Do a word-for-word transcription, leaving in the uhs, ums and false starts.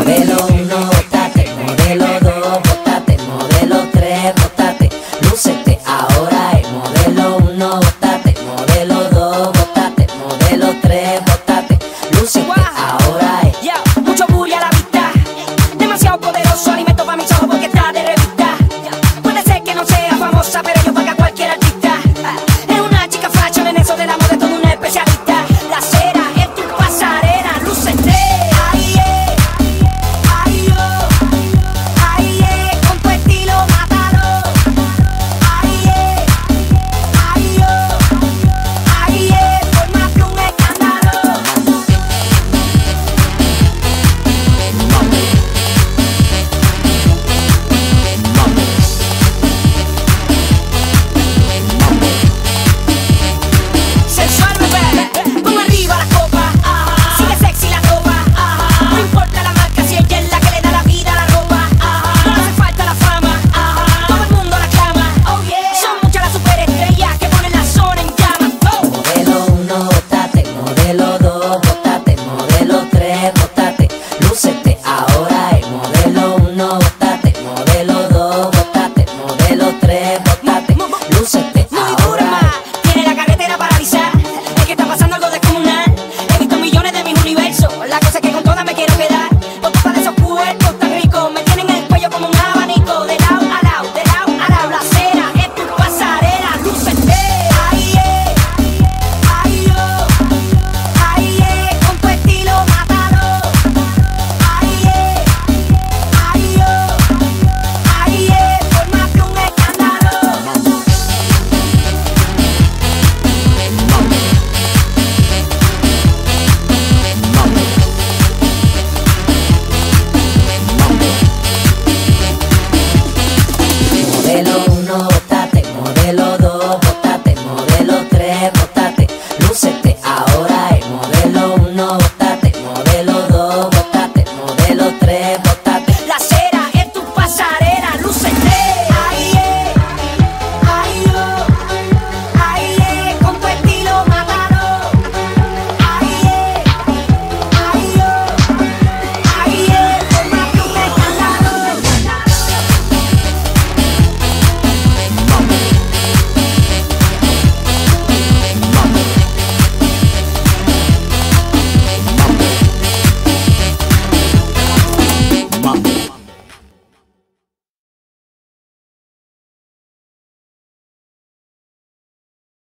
Modelo uno, bótate, modelo dos, bótate, modelo tres, bótate, lúcete ahora es modelo uno, bótate, modelo dos, bótate, modelo tres, bótate, lúcete ahora es. Yeah, mucho bully a la vista, demasiado poderoso, alimento para mis ojos porque está de revista. Puede ser que no sea famosa, pero yo paga a cualquier artista. Es una chica fashion, en eso de la moda es todo una especialista. La cera es tu pasarela, lúcete. Ahí es, ahí yo, ahí es, con tu estilo mátalo. Ahí es, ahí yo, ahí es, formate un escándalo. Sensual bebé, pon arriba la copa, sigue sexy la ropa, no importa la marca si ella es la que le da la vida a la ropa, no hace falta la fama, todo el mundo la clama, oh yeah, son muchas las superestrellas que ponen la zona en llamas, oh. Modelo uno, bótate, modelo dos, bótate, modelo tres,